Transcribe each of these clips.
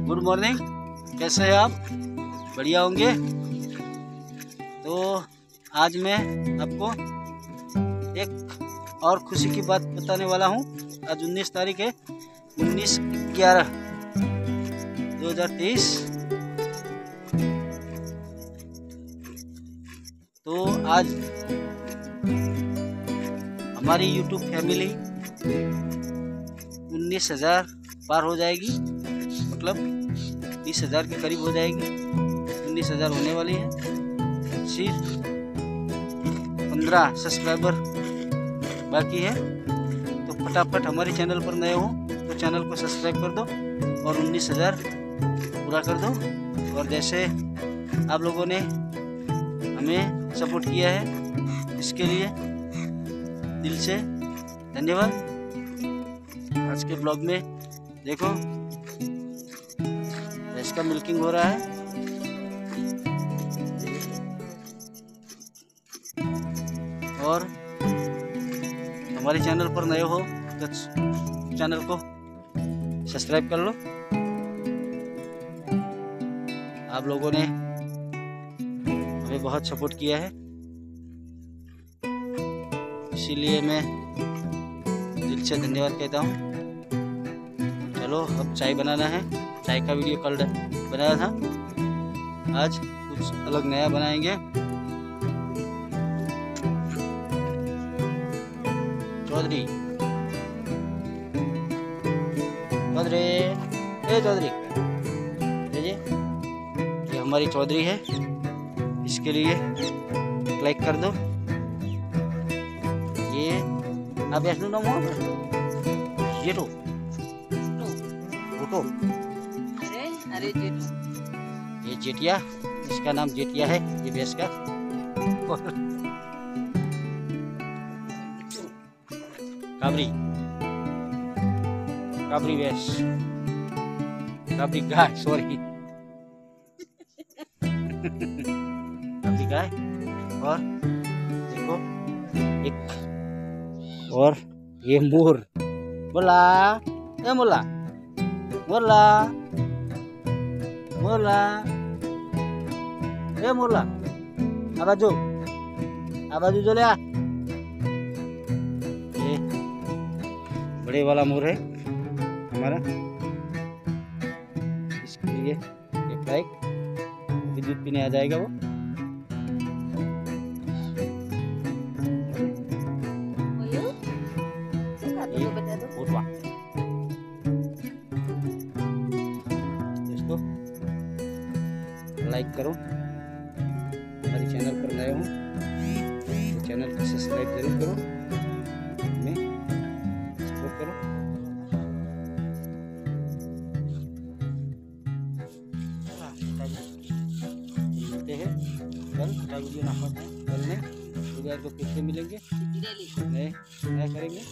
Good morning, कैसे हैं आप? बढ़िया होंगे। तो आज मैं आपको एक और खुशी की बात बताने वाला हूँ। आज 19 तारीख है, 19/11/2023। तो आज हमारी YouTube फैमिली 19,000 पार हो जाएगी, मतलब 20,000 के करीब हो जाएगी। 19,000 होने वाली है। सिर्फ 15 सब्सक्राइबर बाकी है। तो फटाफट हमारे चैनल पर नए हो तो चैनल को सब्सक्राइब कर दो और 19,000 पूरा कर दो। और जैसे आप लोगों ने हमें सपोर्ट किया है, इसके लिए दिल से धन्यवाद। आज के ब्लॉग में देखो, भैंस का मिल्किंग हो रहा है। और हमारे चैनल पर नए हो तो चैनल को सब्सक्राइब कर लो। आप लोगों ने हमें बहुत सपोर्ट किया है, इसीलिए मैं दिल से धन्यवाद कहता हूँ। चलो अब चाय बनाना है। चाय का वीडियो कल बनाया था, आज कुछ अलग नया बनाएंगे। चौधरी चौधरी ये हमारी चौधरी है, इसके लिए लाइक कर दो। ये आप ऐसा नाम हो जेठो फोटो, अरे जेठू, ये जेठिया, इसका नाम जेठिया है, ये भैंस का। काबरी भैंस, काबरी गाय, सॉरी काबरी गाय। और देखो एक और ये मोर, बोला ए मोला मोला मोला ए मोला, आबाजू जो ले आ। ये बड़े वाला मोर है हमारा, इसके लिए एक लाइक। अभी दूध पीने आ जाएगा वो। दोस्तों लाइक करो, हमारे चैनल पर नए हो तो चैनल को सब्सक्राइब जरूर करो, हमें सपोर्ट करो। मिलते हैं कल, कल में दोपहर को फिर से मिलेंगे, नए करेंगे।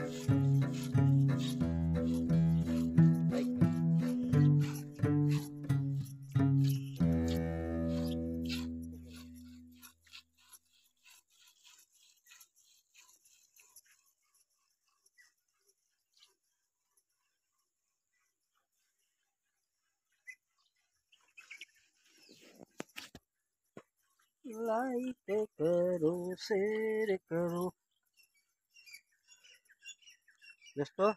लाइक करो, शेयर करो। दोस्तों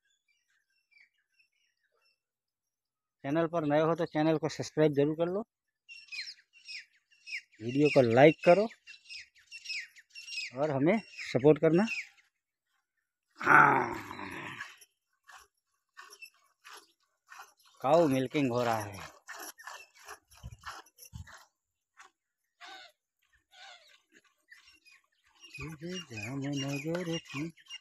चैनल पर नए हो तो चैनल को सब्सक्राइब जरूर कर लो, वीडियो को लाइक करो और हमें सपोर्ट करना। काऊ मिल्किंग हो रहा है। जामनगर थी